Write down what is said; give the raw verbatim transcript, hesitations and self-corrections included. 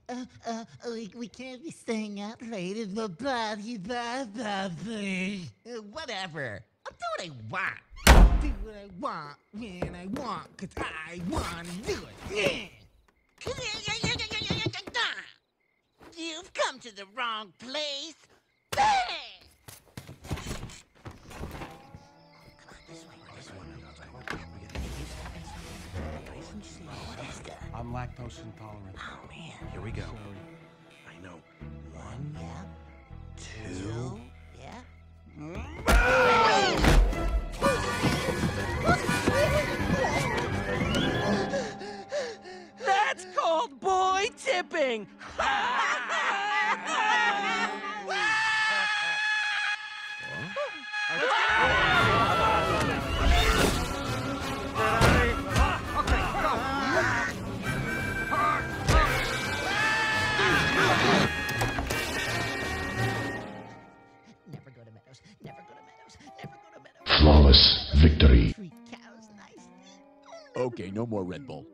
Uh, uh, we, we can't be staying out late in the body, blah, blah, blah. Uh, whatever. I'll do what I want. Do what I want when I want, cause I want to do it. Yeah. You've come to the wrong place. Bang! I'm lactose intolerant. Oh, man. Here we go. So, I know. One, Yeah. two. Two. Yeah. That's called boy tipping! Never go to Meadows. Never go to Meadows. Never go to Meadows. Flawless victory. Three cows, nice. Okay, no more Red Bull.